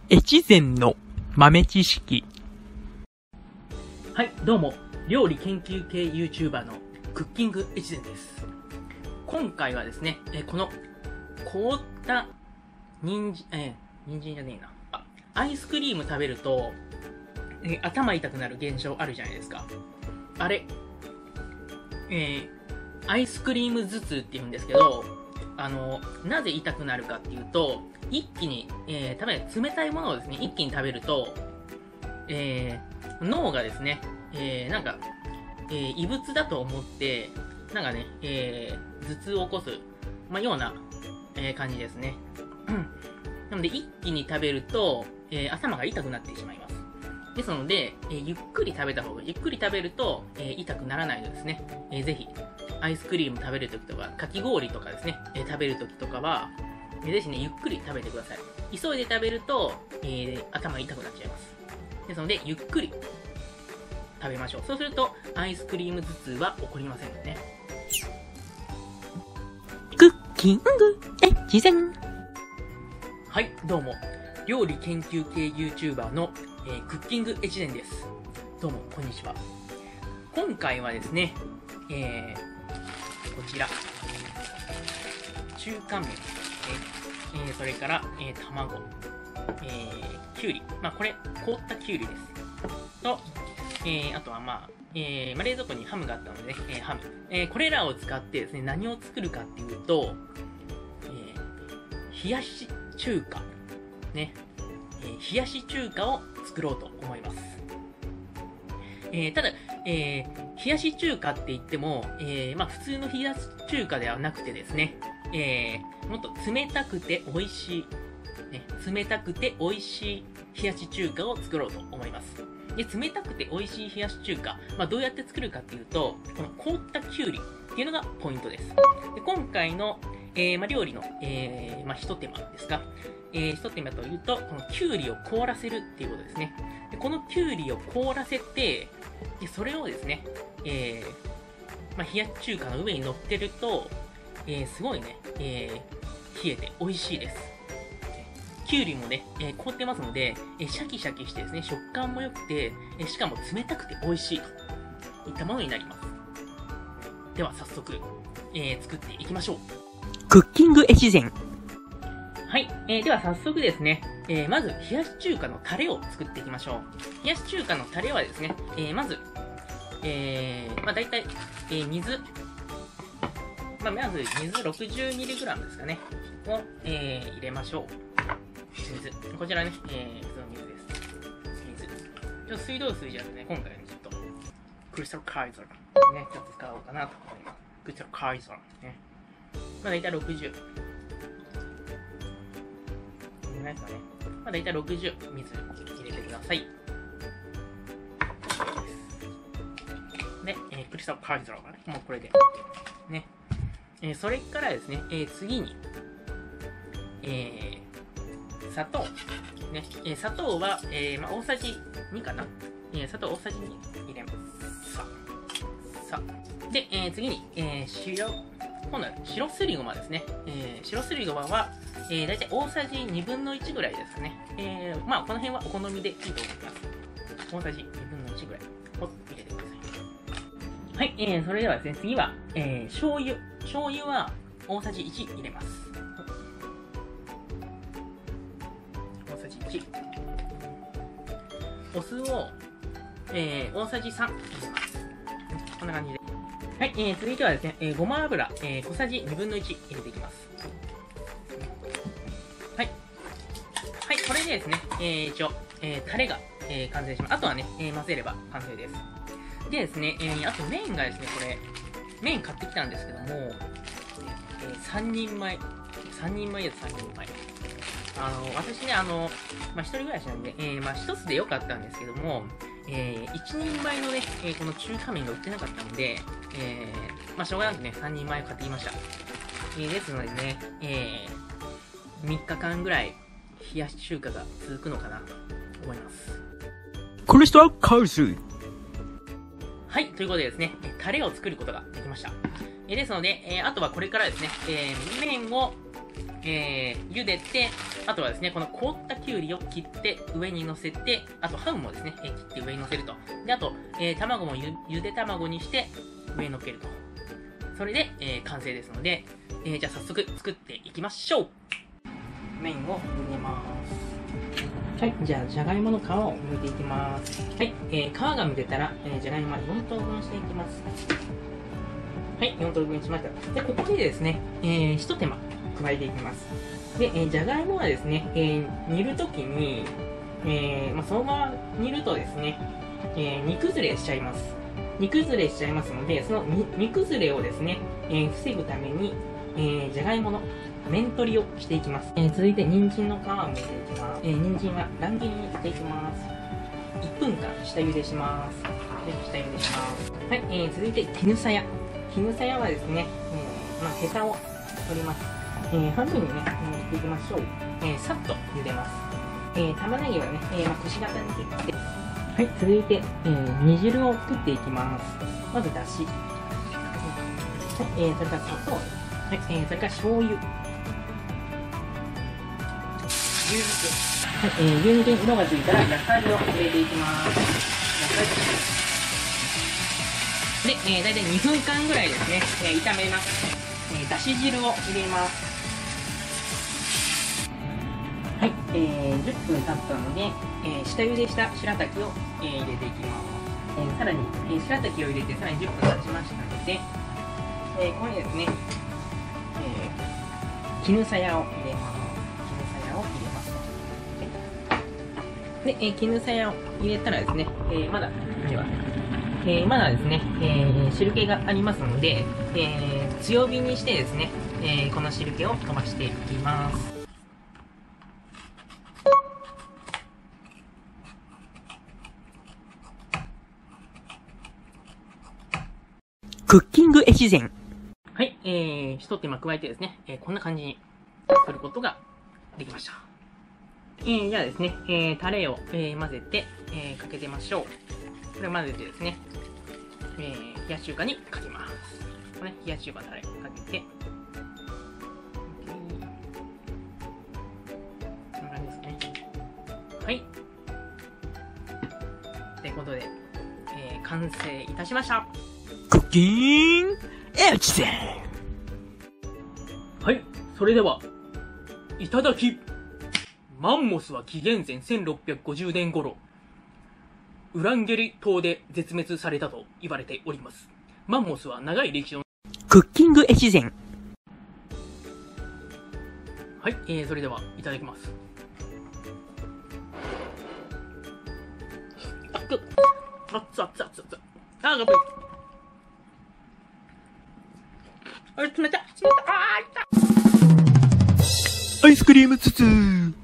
越前の豆知識。 はい、どうも、料理研究系 YouTuber のクッキング越前です。今回はですね、この凍った人参じゃねえな。アイスクリーム食べると、頭痛くなる現象あるじゃないですか。あれ、アイスクリーム頭痛って言うんですけど、なぜ痛くなるかっていうと、一気に、冷たいものをですね、一気に食べると、脳がですね、異物だと思って、頭痛を起こす、ような、感じですね。なので、一気に食べると、頭が痛くなってしまいます。ですので、ゆっくり食べた方が、ゆっくり食べると、痛くならないのですね。ぜひ、アイスクリーム食べるときとか、かき氷とかですね、食べるときとかは、ぜひね、ゆっくり食べてください。急いで食べると、頭痛くなっちゃいます。ですので、ゆっくり食べましょう。そうすると、アイスクリーム頭痛は起こりませんのでね。 クッキング越前。 はい、どうも。料理研究系 YouTuber の、クッキング越前です。どうも、こんにちは。今回はですね、こちら、中華麺、それから、卵、きゅうり。これ、凍ったきゅうりです。と、あとは冷蔵庫にハムがあったので、ハム。これらを使ってですね、何を作るかっていうと、冷やし中華。ね。冷やし中華を作ろうと思います。ただ、冷やし中華って言っても、普通の冷やし中華ではなくてですね、もっと冷たくて美味しい、冷たくて美味しい冷やし中華を作ろうと思います。で、冷たくて美味しい冷やし中華、どうやって作るかっていうと、この凍ったきゅうりっていうのがポイントです。で、今回の、料理の、一手間ですか。一手間というと、このきゅうりを凍らせるっていうことですね。で、このきゅうりを凍らせて、でそれをですね、冷やし中華の上に乗っけると、すごいね、冷えて美味しいです。きゅうりもね、凍ってますので、シャキシャキしてですね、食感も良くて、しかも冷たくて美味しいといったものになります。では早速、作っていきましょう。 クッキング越前。 はい、では早速ですね、まず冷やし中華のタレを作っていきましょう。冷やし中華のタレはですね、まず、だいたい、水、まず水 60mg ですかね、を、入れましょう。水。こちらね、普通の水です。水。水道水じゃなくてね、今回はね、ちょっと、クリスタルカイザーね、ちょっと使おうかなと思います。クリスタルカイザーね。だいたい60。ないですかね。だいたい60水入れてください。で、クリスタルカイザーがね、もうこれで。ね。それからですね、次に、砂糖。ね、砂糖は、大さじ2かな。砂糖大さじ2入れます。さあ。で、次に、今度は白すりごまですね。白すりごまは、だいたい大さじ1/2ぐらいですかね。この辺はお好みでいいと思います。大さじ1/2ぐらいを入れてください。はい、それではですね、次は、醤油。醤油は大さじ1入れます。大さじ1。お酢を、大さじ3入れます。こんな感じで。はい、続いてはですね、ごま油、小さじ1/2入れていきます。はい。はい、これでですね、一応、タレが、完成します。あとはね、混ぜれば完成です。でですね、あと麺がですね、これ、麺買ってきたんですけども、3人前です、3人前。私ね、一人暮らしなんで、一つで良かったんですけども、1人前のね、この中華麺が売ってなかったので、しょうがなくね、3人前を買ってきました。ですのでね、3日間ぐらい冷やし中華が続くのかなと思います。 クリスタルカイザー。 はい、ということでですね、タレを作ることができました。ですので、あとはこれからですね、麺を、 茹でて、あとはですね、この凍ったきゅうりを切って上に乗せて、あとハムもですね、切って上に乗せると。で、あと、卵もゆで卵にして上に乗っけると。それで、完成ですので、じゃあ早速作っていきましょう。麺を茹でます。はい、じゃあ、じゃがいもの皮を剥いていきます。はい、皮が剥けたら、じゃがいもは4等分していきます。はい、4等分しました。で、ここでですね、一手間加えていきます。で、じゃがいもはですね、煮るときに、そのまま煮るとですね、煮崩れしちゃいます。煮崩れしちゃいますので、その煮崩れをですね、防ぐために、じゃがいもの面取りをしていきます。続いて、人参の皮を剥いていきます。人参は乱切りにしていきます。1分間下茹でします。で、下茹でします。はい、続いて、絹さや。絹さやはですね、ヘタを取ります。半分にね、切っていきましょう。さっと茹でます。玉ねぎはね、くし形に切って。はい、続いて、煮汁を作っていきます。まず、だし。はい、それから砂糖。はい、それから醤油。牛肉。はい、牛肉に色がついたら、野菜を入れていきます。で、だいたい2分間ぐらいですね、炒めます。だし汁を入れます。はい、10分経ったので、下茹でした白滝を、入れていきます。さらに、白滝を入れてさらに10分経ちましたので、ここにですね、絹さやを入れます。絹さやを入れます。で、絹さやを入れたらですね、まだですね、汁気がありますので、強火にしてですね、この汁気を飛ばしていきます。 クッキング越前。 はい、一手間加えてですね、こんな感じにすることができました。じゃあですね、タレを、混ぜて、かけてみましょう。これを混ぜてですね、冷やし中華にかけます。これね、冷やし中華のタレかけて、こんな感じですね。はい。ということで、完成いたしました。 クッキング越前。 はい、それでは、いただき。マンモスは紀元前1650年頃、ウランゲリ島で絶滅されたと言われております。マンモスは長い歴史のクッキング越前。 はい、それではいただきます。熱々。あー、がぶい。あれ、冷たい。 アイスクリームつつ。